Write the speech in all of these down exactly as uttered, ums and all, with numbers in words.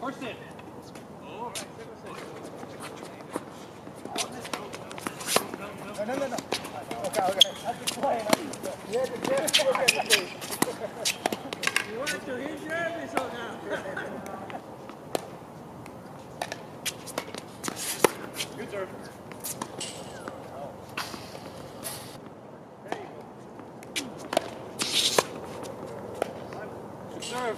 Horse it. Oh. No, no, no, no. Okay, okay. That's the plane. Yeah, the jet. You want to hit your episode now. Good serve. There you go. Good serve.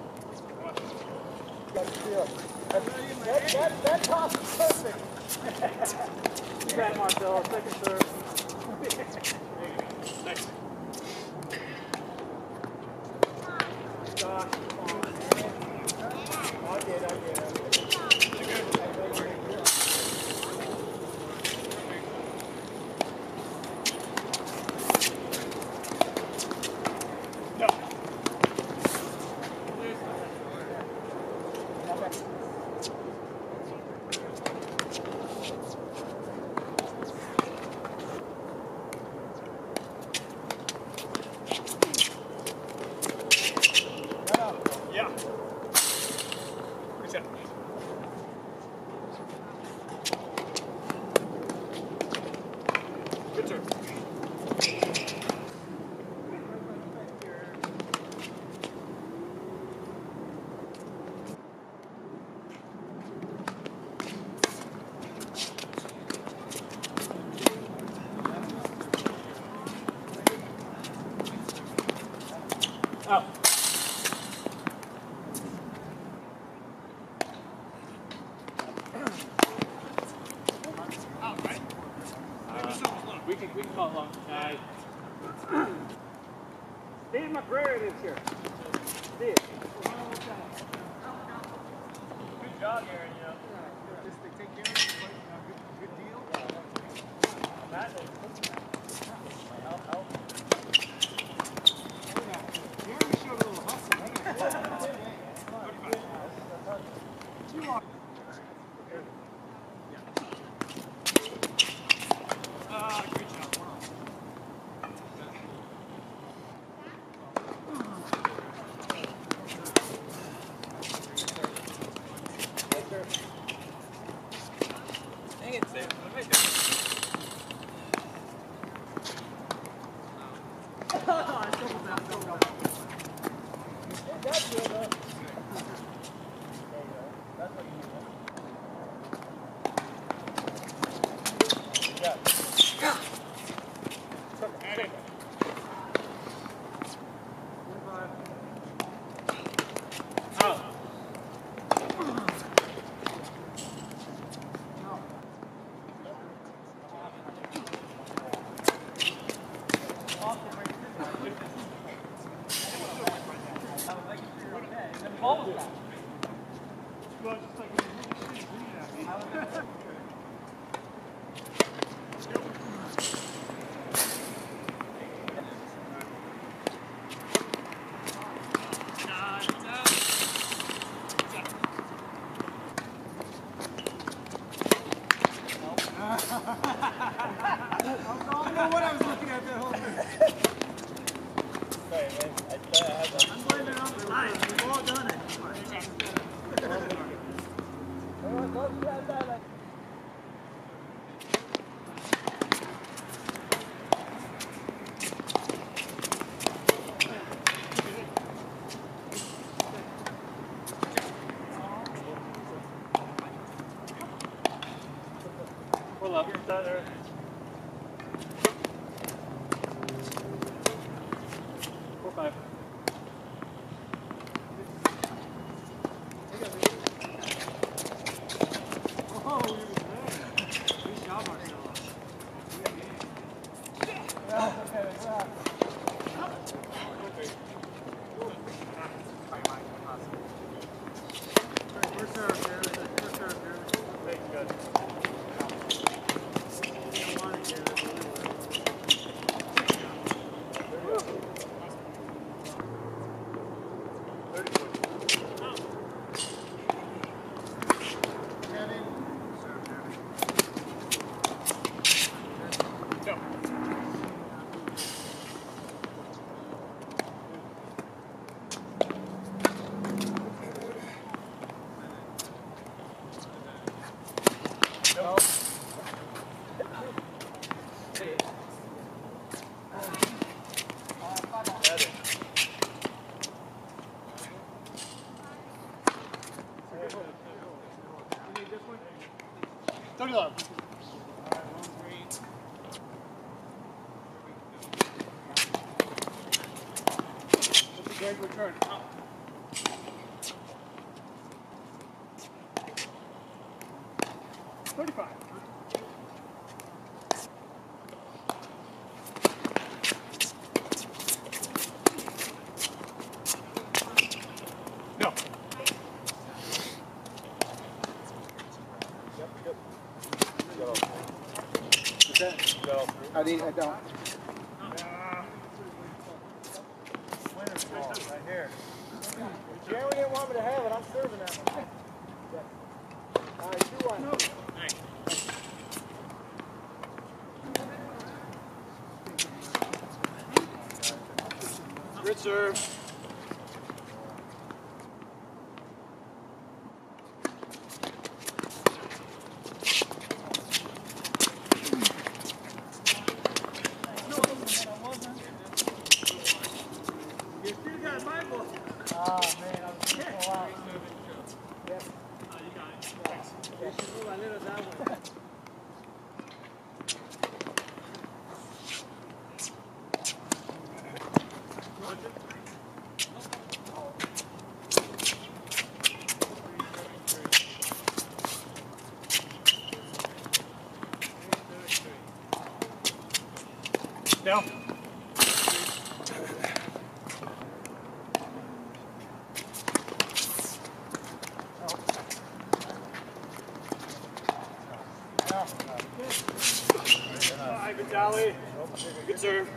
That, that, that toss is perfect. You got Marcelo, second serve. Next. Gosh, come on. I did, I did, I did. No. Yeah. Good shot. Good turn. Oh. We can, we can call it long. Nice. Steve McCrary is here. Steve. Good job, Aaron. You know. Just to take care of it, you know, good, good deal. That help, help. Aaron showed a little hustle. You are. Ah, good job. Dang it, Sam. What am I doing? Oh, I doubled that. Doubled that. That's good, though. There you go. That's what you need. Yeah. I don't know what I was looking at that whole thing. Sorry, man. I thought I had that. I'm blaming it on the line. We've all done it. Pull up. There. Four, five. Oh, you're good. Good job, Marcelo. Yeah, okay, yeah. First serve, Jeremy. First serve, Jeremy. Thank you, guys. love. That's a great return. Up. thirty-five. No. Yep, yep. What's that? I need, I don't. Winner's ball, right here. Jeremy didn't want me to have it, I'm serving that one. All right, two one. Thanks. Good serve. You still got my ball. Oh man, I was going to pull out. Yep. Oh, you got it. Thanks. You should move a little that way. Down. Hi, Vitaly. Good serve.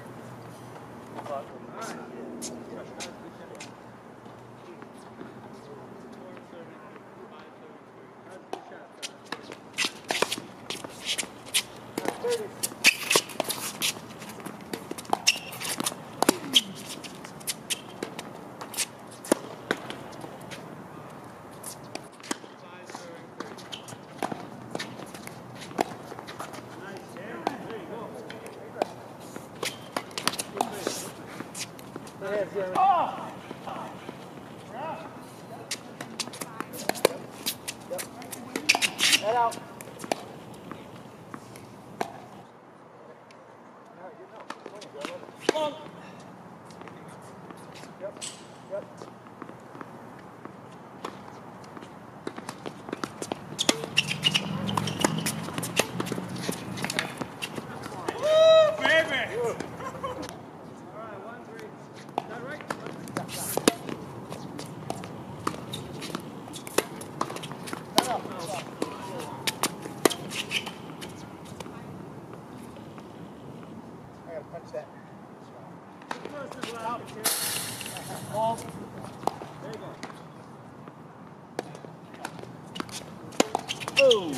Oh! Head out. Come on. Yep. Yep. Woo, baby! Woo. Punch that. Ball. There you go. Oh.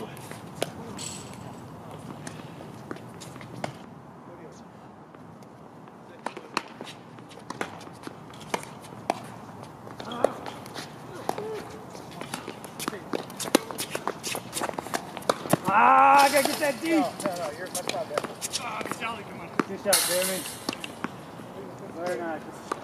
Ah, I gotta get that deep. No, no, no, you're much not there. Ah, Sally, come on. Good shot, Jeremy. Very nice.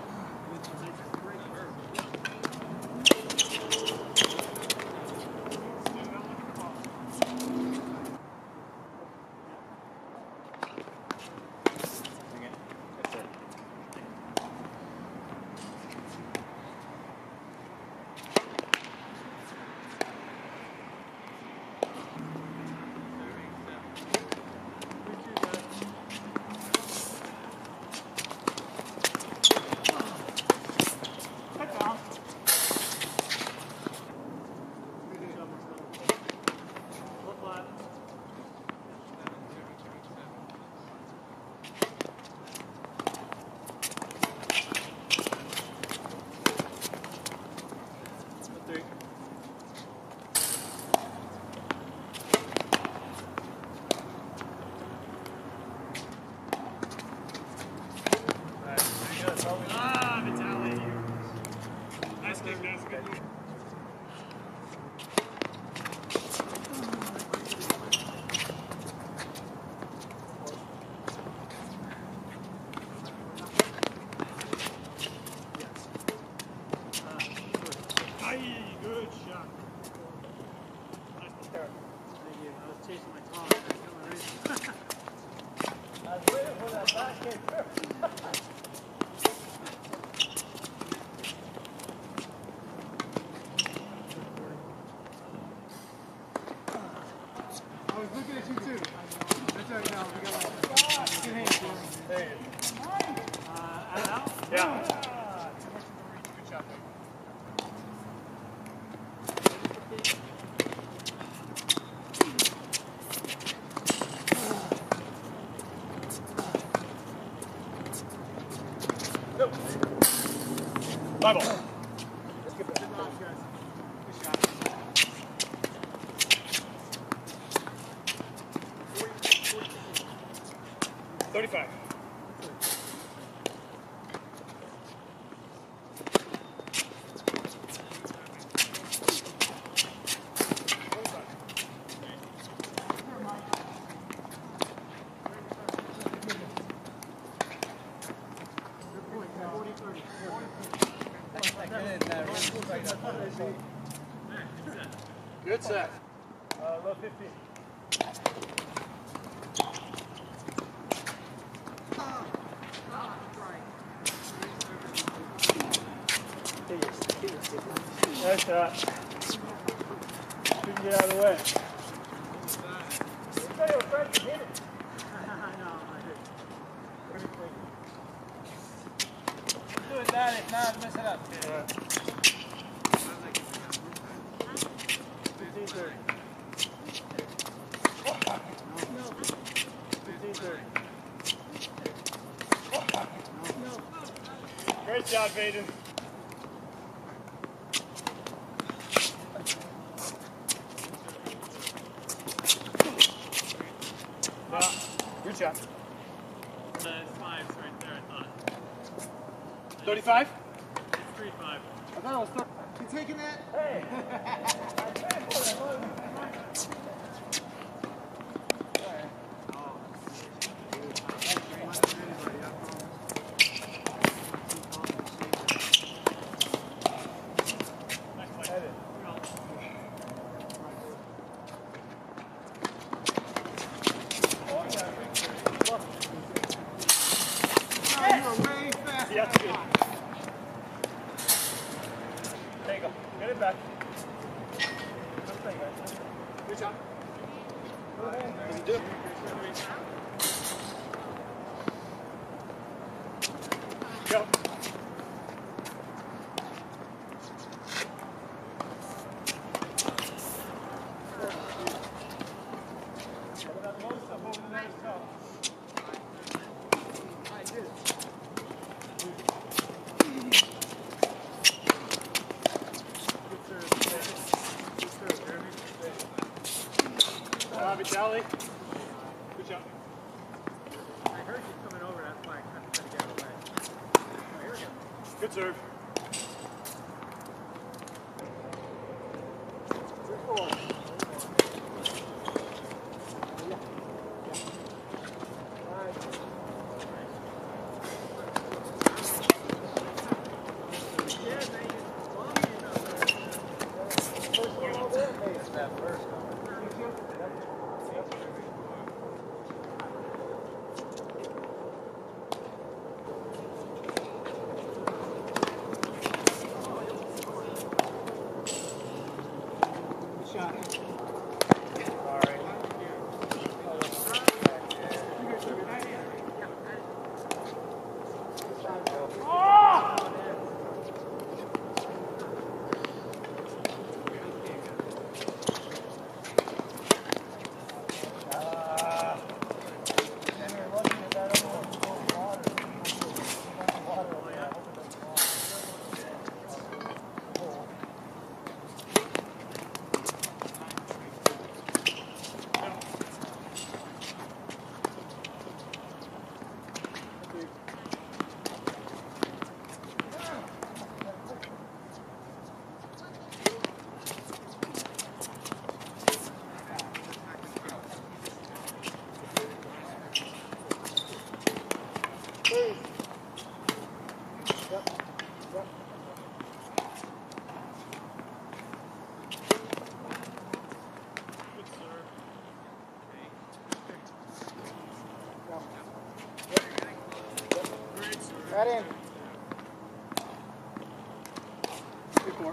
Ah, Vitaly. Nice kick, that's good. Aye, good shot. Nice. Thank you. chasing my car. That's the only reason. I was waiting for that backhand first. I was looking at you too. That's right now. We got like two hands, Jeremy. There you go. Uh, out out? Yeah. Good shot, baby. Nope. Bye ball. Let's get back. Good guys. Good shot. thirty-five. Good set. Uh, low fifteen. Nice shot. Couldn't get out of the way. You said it was right to hit it. Doing that, if not, mess it up. Yeah. fifteen thirty. fifteen thirty. Great job, Baden. Yeah, good shot. The five's right there, I thought. thirty-five? It's three five. I thought it was thirty. You taking that? Hey! Yeah, that's good. There you go. Get it back. Good job. Go ahead. Does it do? Go. Vitaly. Good job. I heard you coming over, that's why I kind of tried to get out of the way. Oh, here we go. Good serve. Shot. four.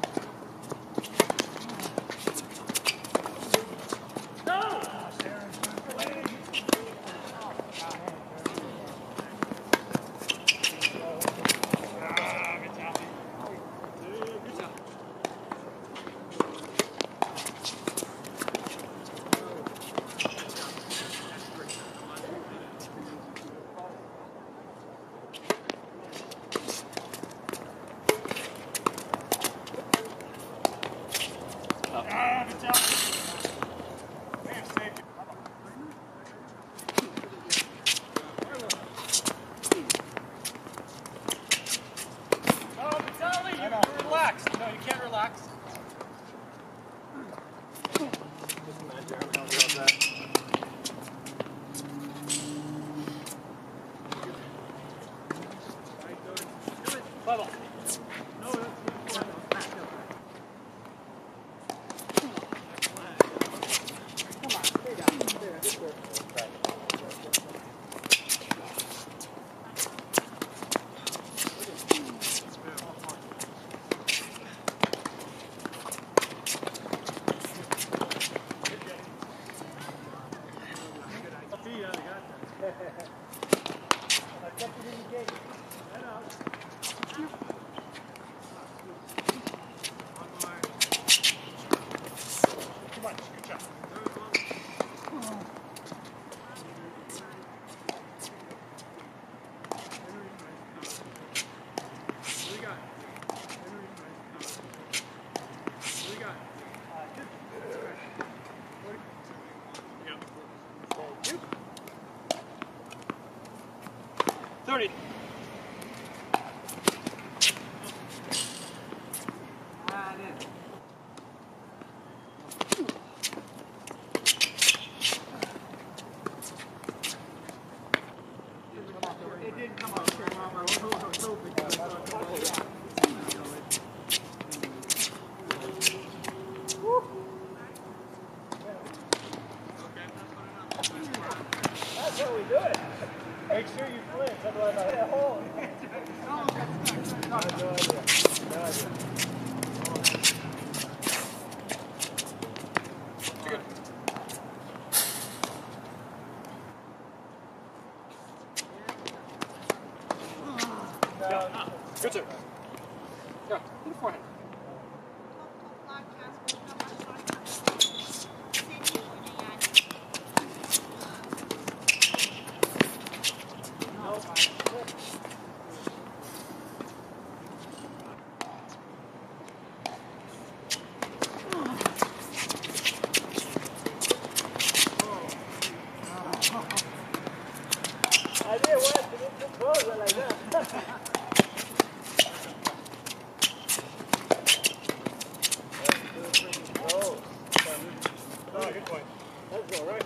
No, you can't relax. Bubble. No, that's not. Come on, stay down. Stay down. Good work. I kept it in the gate. Head out. Come on, good job. thirty. Ah, it is. It didn't come out. I was hoping it was going to come out. That's how we do it. Make sure you flinch, otherwise I hit a hole. No, no idea. No idea. Good. No. Good sir. Yeah, in the forehand. I didn't want to get too close like that. Oh, Oh, good point. that's all right.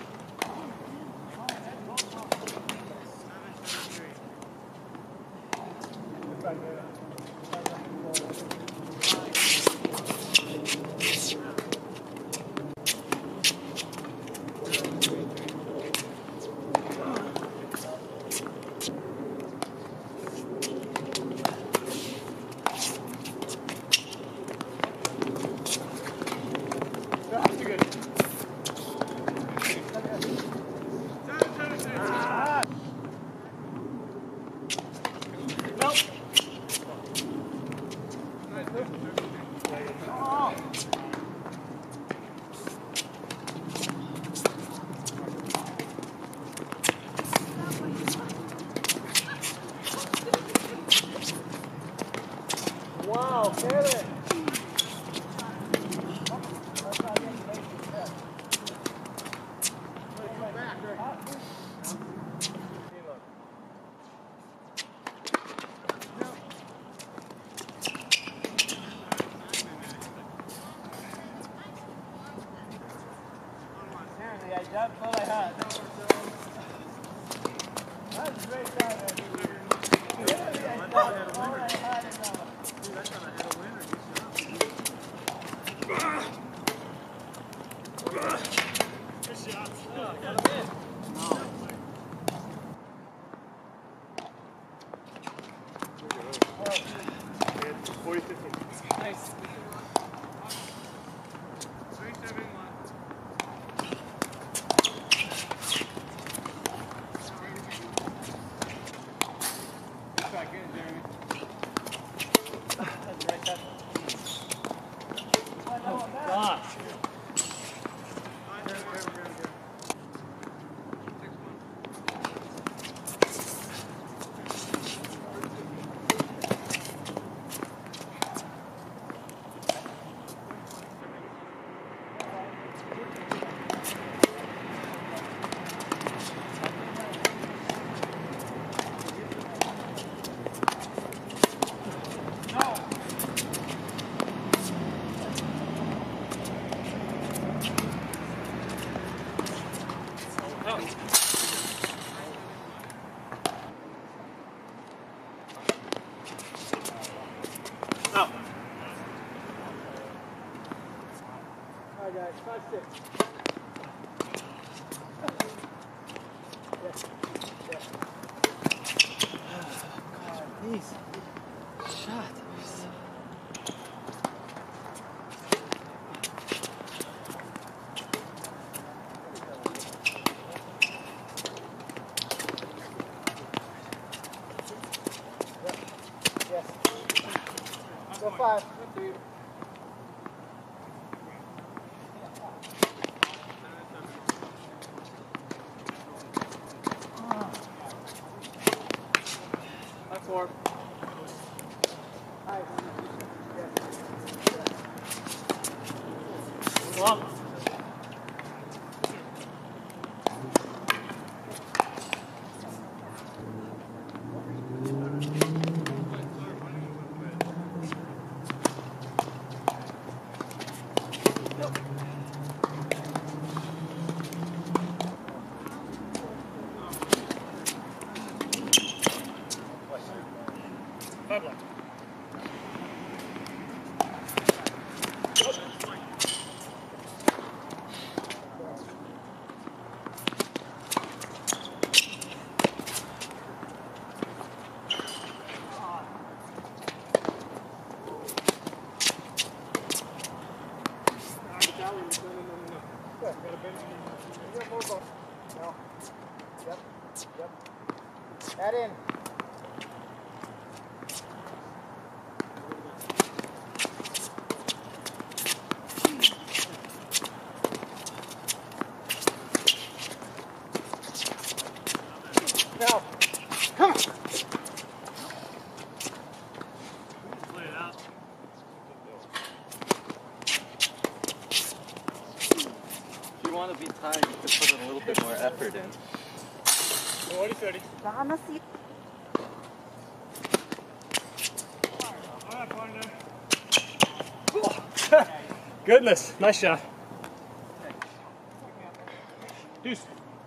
Wow, Kevin. Apparently, I jumped all I had. That was a great time, man. Apparently, I jumped all I had in that one. Good shot. Oh, got him in. forty fifty. Nice. Three, seven, one. Good try, get it, Jeremy. That's right, that's Oh, gosh. No. All right, guys, five, six. Yes. Yes. God, these shots. Yes. Go five. Five, four. Five. Yes. Go up. Five left. Good. You got more ball. No. Yep. Yep. Add in. Now. Come on. Play it out. If you want to be tied, you could put a little bit more effort in. forty, thirty. Vamos. All right, partner. Goodness, nice shot. Deuce.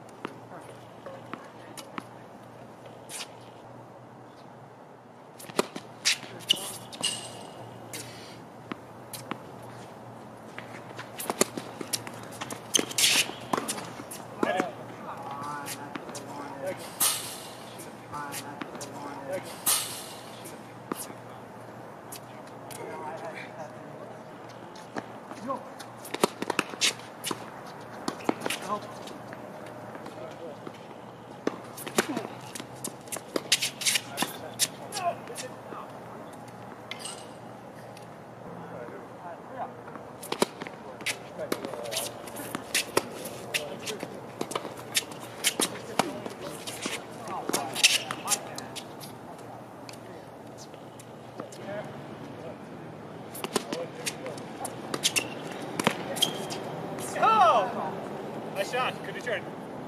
Oh! Nice shot. Good return.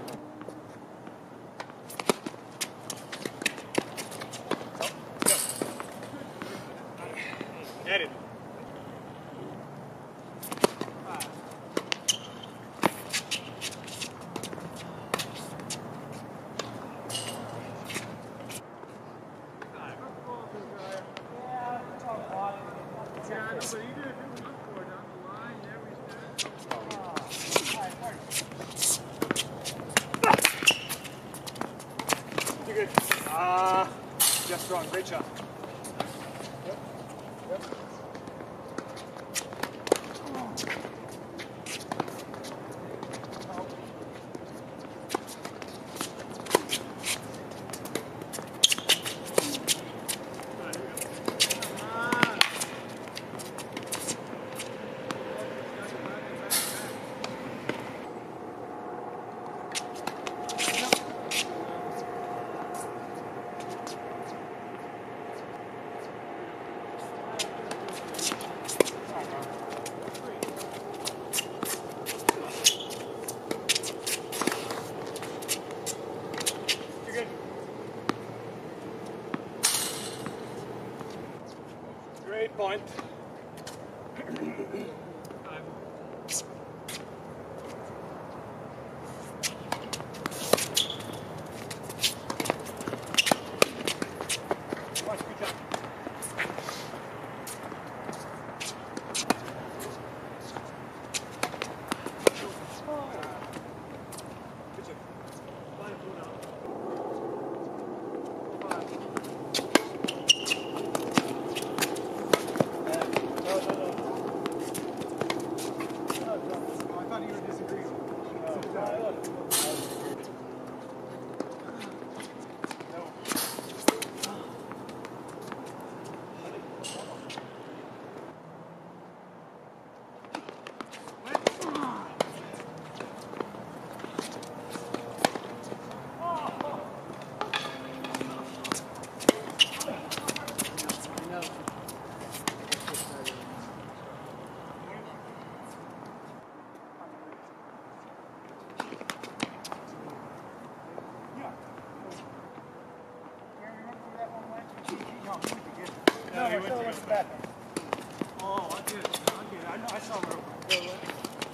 Go. Edit. Too good. Ah, uh, Jeff Strong, great shot. Yep. Yep. eight point. No, he went to the back. Oh, I did. I did. I know. I saw where it went.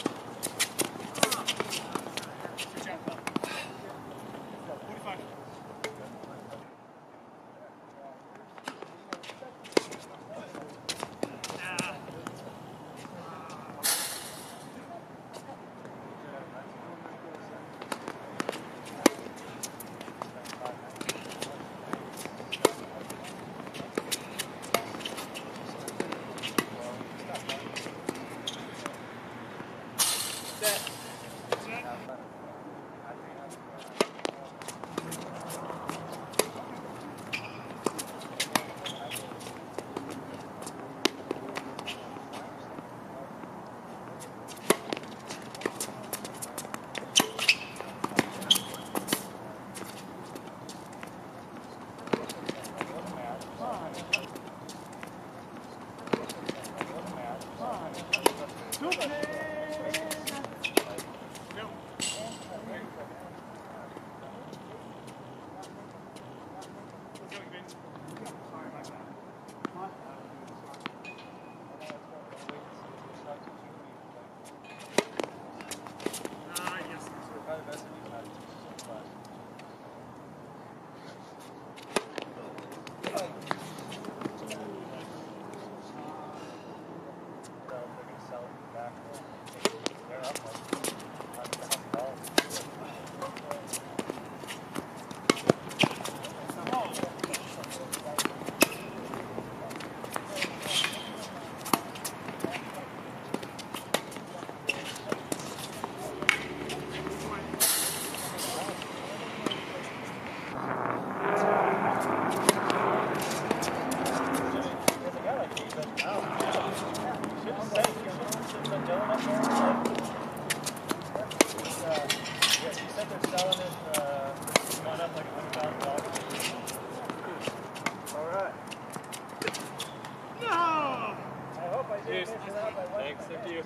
Thanks, thank you.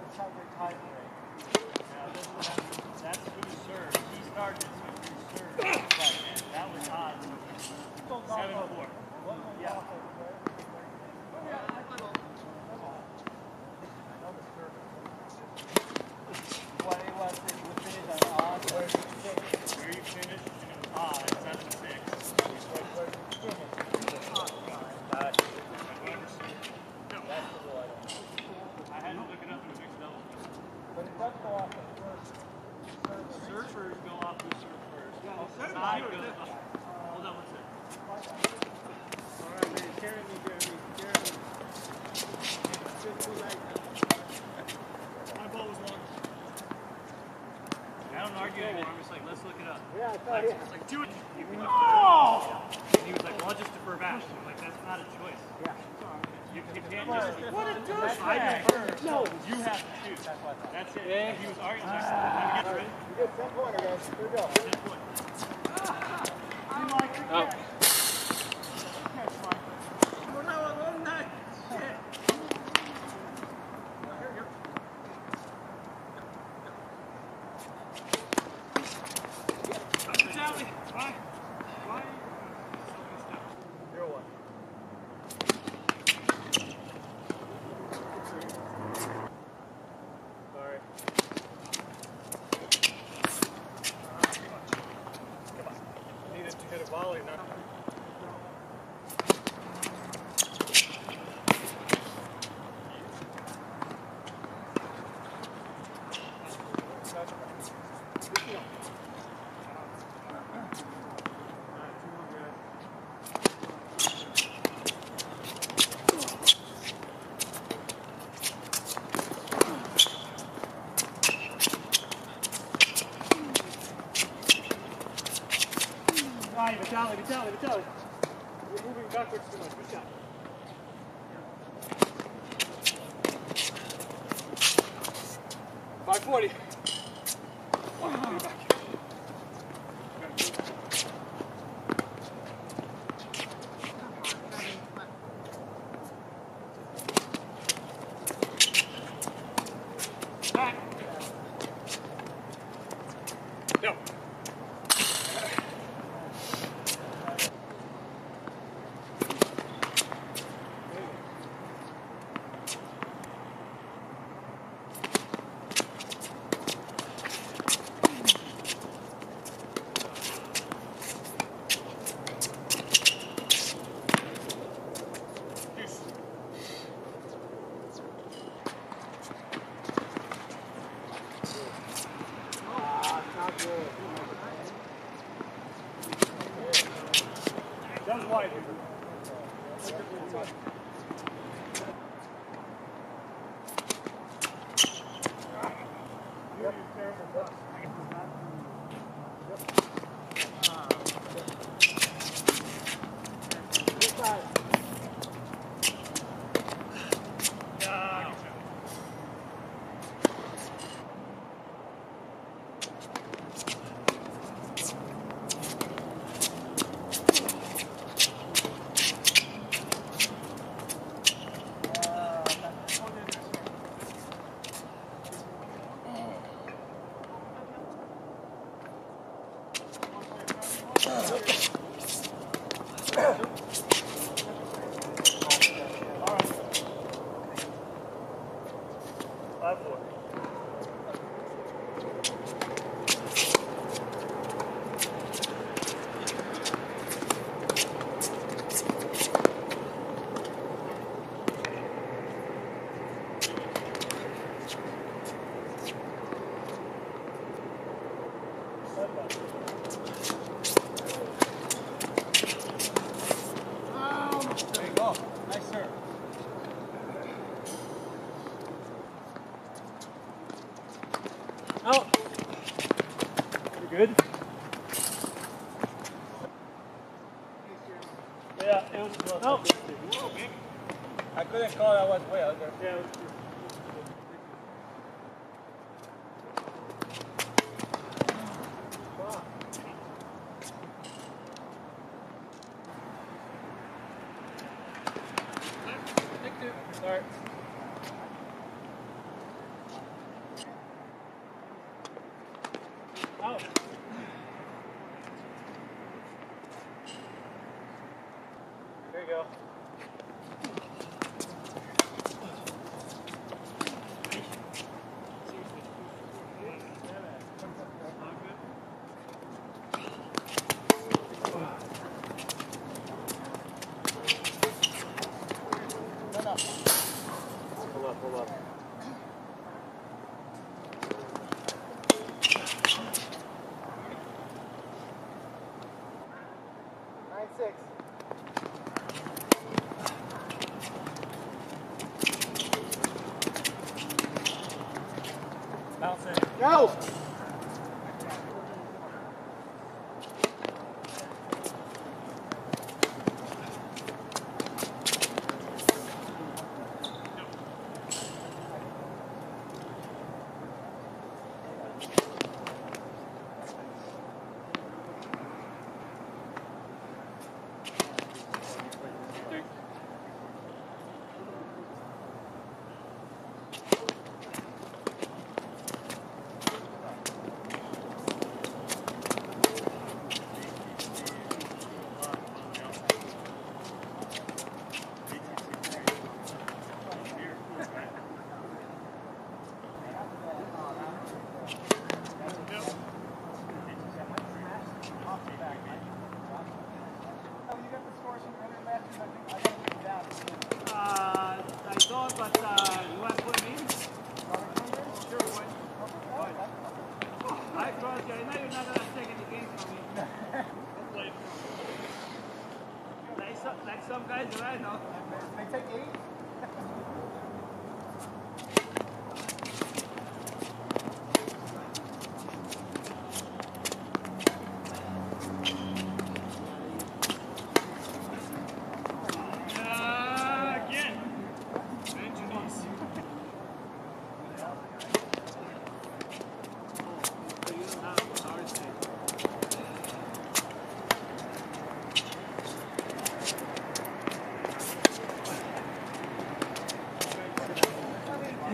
That's who served. He started, so who served. That was odd. seven four. Yeah. What it was, we finished on odd. Where you finished, and it was odd, seven six. I had to look it up in a mixed double. But it does go off the first. Surfers go off who serve first. Yeah, Side goes up. Hold on one second. All right, man. Carry me, Jeremy. Carry me. It's just too late now. My ball was long. I don't argue anymore. I'm just like, let's look it up. Yeah, I thought Like, yeah. it's like, do it. Oh! And he was like, well, I'll just defer back. I'm like, that's not a choice. Yeah. You, you can't just. What a douche! I defer. No, you have to shoot. That's what I thought. That's it. Yeah. He was arguing. Like, let me get ready. You get ten pointer, guys. Here we go. Ten point. You like the Oh. catch. Catch, Mike. Oh, no, I love that. Shit. Here, here. Tell me. Why? Why? Zero one. Vitaly, Vitaly. You're moving backwards too much. Good shot. five forty. Wow. Back. Go. That was wide. five four. There you go. Nice serve. Out. You good? Yeah, it was close. No. I couldn't call that was way out there. Yeah, it was Start. out. There you go. No, no. Hold up, hold up. Nine six. Bounce in. Go!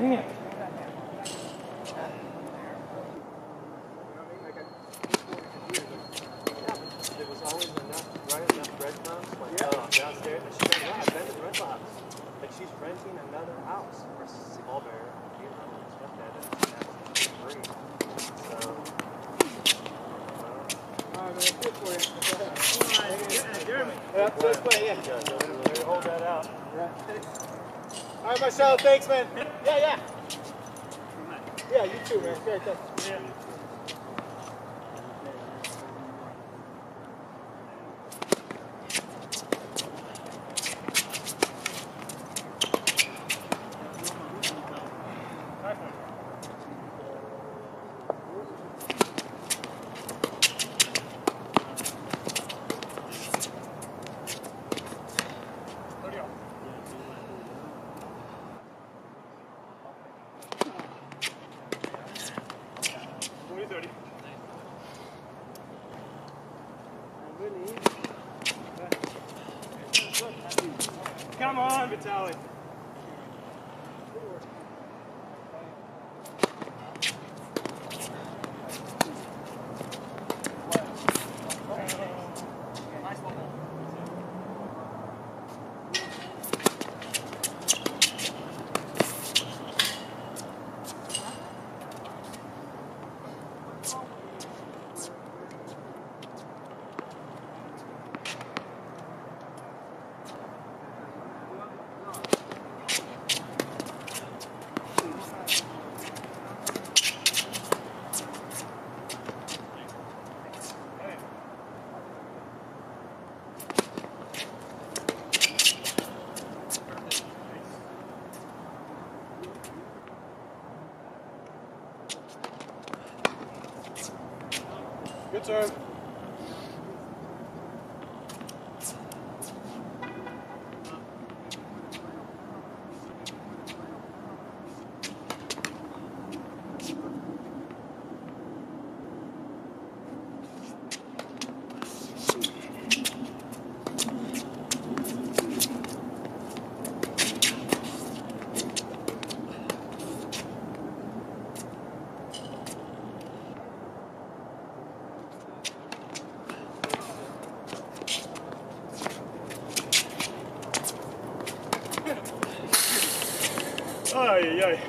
Dang it. There was always enough, right enough breadcrumbs, like yeah. uh, downstairs. And she said, no, I've been to the rental house. Like she's renting another house for small bear, you know, and stuff like that. And that's free. So, Alright, man, good for you. Jeremy. Yep, this way, yeah. yeah, so hold that out. Yeah. Alright, Marcelo, thanks, man. Yeah, yeah. Yeah, you too, man. Great, thanks. Yeah. Come on, Vitaly. Good serve. Ay, ay.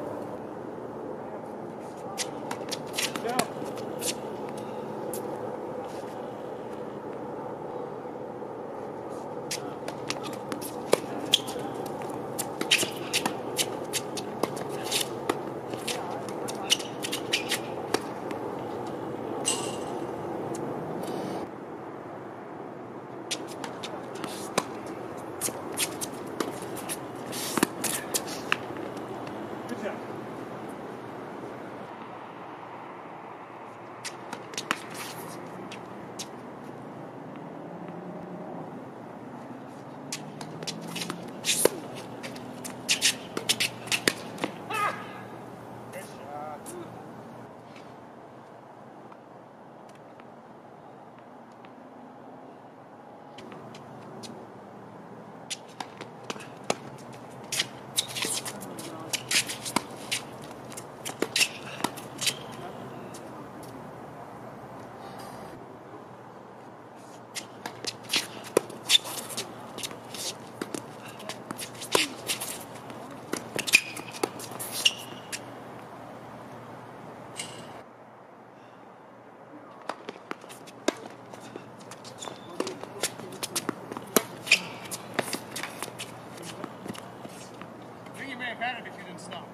Panic if you didn't stop.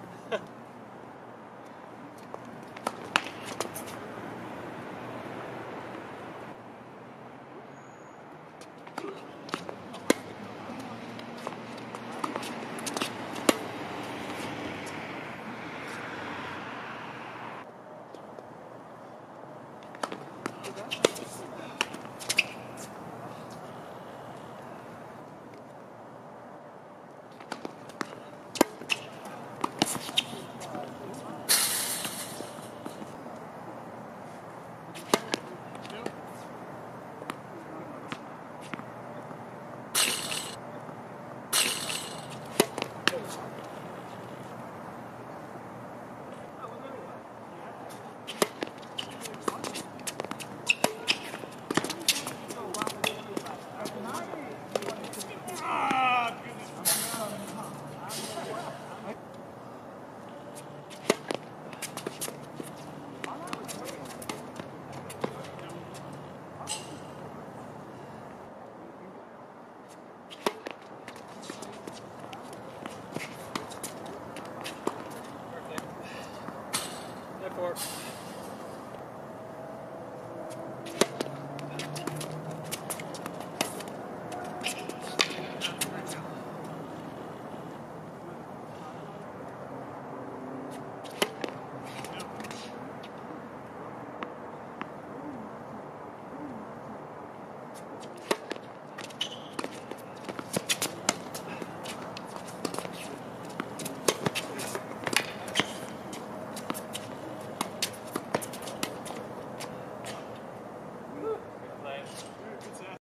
work.